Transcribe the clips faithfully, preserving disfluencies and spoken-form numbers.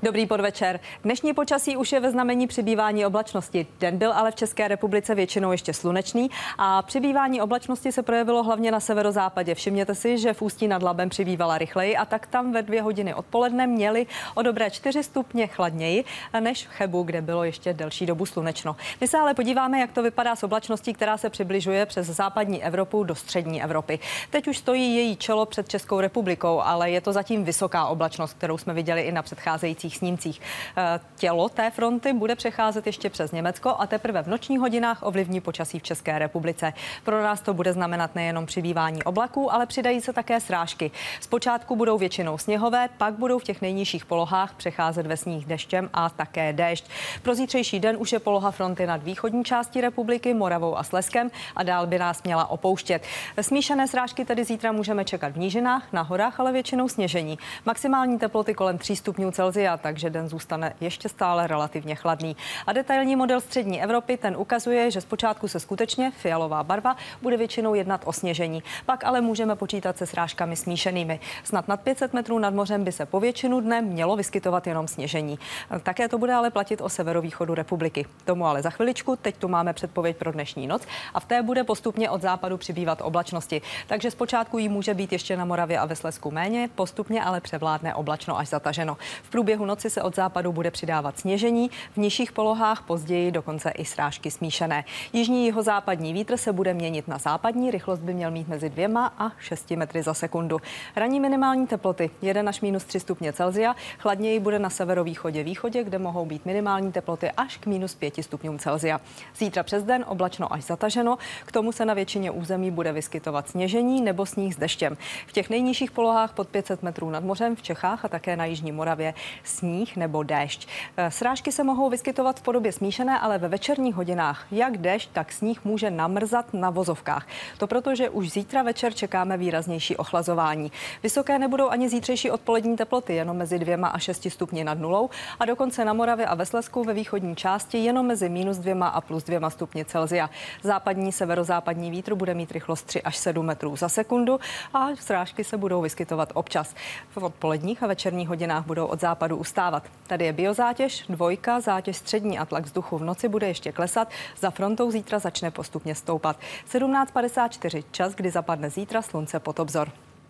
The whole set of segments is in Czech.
Dobrý podvečer. Dnešní počasí už je ve znamení přibývání oblačnosti. Den byl ale v České republice většinou ještě slunečný a přibývání oblačnosti se projevilo hlavně na severozápadě. Všimněte si, že v Ústí nad Labem přibývala rychleji a tak tam ve dvě hodiny odpoledne měli o dobré čtyři stupně chladněji než v Chebu, kde bylo ještě delší dobu slunečno. My se ale podíváme, jak to vypadá s oblačností, která se přibližuje přes západní Evropu do střední Evropy. Teď už stojí její čelo před Českou republikou, ale je to zatím vysoká oblačnost, kterou jsme viděli i na předcházejících snímcích. Tělo té fronty bude přecházet ještě přes Německo a teprve v nočních hodinách ovlivní počasí v České republice. Pro nás to bude znamenat nejenom přibývání oblaků, ale přidají se také srážky. Zpočátku budou většinou sněhové, pak budou v těch nejnižších polohách přecházet ve sníh, deštěm a také déšť. Pro zítřejší den už je poloha fronty nad východní částí republiky, Moravou a Slezskem a dál by nás měla opouštět. Smíšené srážky tedy zítra můžeme čekat v nížinách, na horách, ale většinou sněžení. Maximální teploty kolem tří stupňů Celsia, takže den zůstane ještě stále relativně chladný. A detailní model střední Evropy, ten ukazuje, že zpočátku se skutečně fialová barva bude většinou jednat o sněžení. Pak ale můžeme počítat se srážkami smíšenými. Snad nad pět set metrů nad mořem by se po většinu dne mělo vyskytovat jenom sněžení. Také to bude ale platit o severovýchodu republiky. Tomu ale za chviličku. Teď tu máme předpověď pro dnešní noc a v té bude postupně od západu přibývat oblačnosti. Takže zpočátku jí může být ještě na Moravě a ve Slezsku méně, postupně ale převládne oblačno až zataženo. V průběhu noci se od západu bude přidávat sněžení, v nižších polohách později dokonce i srážky smíšené. Jižní jihozápadní vítr se bude měnit na západní, rychlost by měl mít mezi dvěma a šesti metry za sekundu. Ranní minimální teploty jeden až minus tři stupně Celsia, chladněji bude na severovýchodě východě, kde mohou být minimální teploty až k minus pěti stupňům Celsia. Zítra přes den oblačno až zataženo, k tomu se na většině území bude vyskytovat sněžení nebo sníh s deštěm. V těch nejnižších polohách pod pět set metrů nad mořem v Čechách a také na jižní Moravě sníh nebo déšť. Srážky se mohou vyskytovat v podobě smíšené, ale ve večerních hodinách jak déšť, tak sníh může namrzat na vozovkách. To proto, že už zítra večer čekáme výraznější ochlazování. Vysoké nebudou ani zítřejší odpolední teploty, jenom mezi dvěma a šesti stupni nad nulou a dokonce na Moravě a ve Slezsku ve východní části jenom mezi minus dvěma a plus dvěma stupni Celsia. Západní severozápadní vítr bude mít rychlost tři až sedm metrů za sekundu a srážky se budou vyskytovat občas. V odpoledních a večerních hodinách budou od západu ustávat. Tady je biozátěž, dvojka, zátěž střední a tlak vzduchu v noci bude ještě klesat. Za frontou zítra začne postupně stoupat. sedmnáct padesát čtyři, čas, kdy zapadne zítra slunce pod obzor.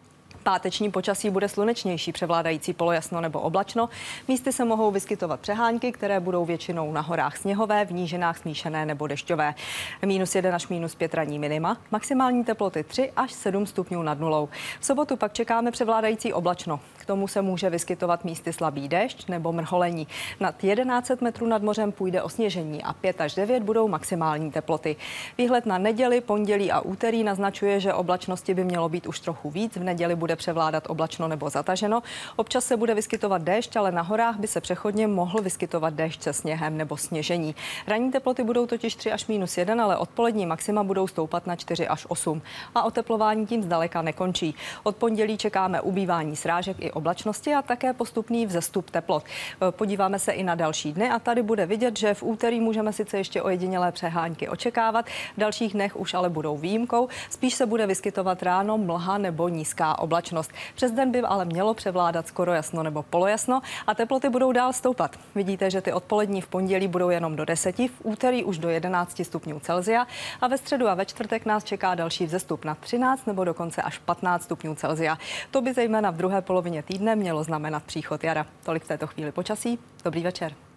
Páteční počasí bude slunečnější, převládající polojasno nebo oblačno. Místy se mohou vyskytovat přehánky, které budou většinou na horách sněhové, v nížinách smíšené nebo dešťové. Minus jeden až minus pět ranní minima, maximální teploty tři až sedm stupňů nad nulou. V sobotu pak čekáme převládající oblačno. K tomu se může vyskytovat místy slabý déšť nebo mrholení. Nad tisíc sto metrů nad mořem půjde o sněžení a pět až devět budou maximální teploty. Výhled na neděli, pondělí a úterý naznačuje, že oblačnosti by mělo být už trochu víc. V neděli bude převládat oblačno nebo zataženo. Občas se bude vyskytovat déšť, ale na horách by se přechodně mohl vyskytovat déšť se sněhem nebo sněžení. Ranní teploty budou totiž tři až minus jedna, ale odpolední maxima budou stoupat na čtyři až osm. A oteplování tím zdaleka nekončí. Od pondělí čekáme ubývání srážek i oblačnosti a také postupný vzestup teplot. Podíváme se i na další dny a tady bude vidět, že v úterý můžeme sice ještě ojedinělé přehánky očekávat, v dalších dnech už ale budou výjimkou. Spíš se bude vyskytovat ráno mlha nebo nízká oblačnost. Přes den by ale mělo převládat skoro jasno nebo polojasno a teploty budou dál stoupat. Vidíte, že ty odpolední v pondělí budou jenom do deseti, v úterý už do jedenácti stupňů Celsia a ve středu a ve čtvrtek nás čeká další vzestup na třináct nebo dokonce až patnáct stupňů Celsia. To by zejména v druhé polovině týdne mělo znamenat příchod jara. Tolik v této chvíli počasí. Dobrý večer.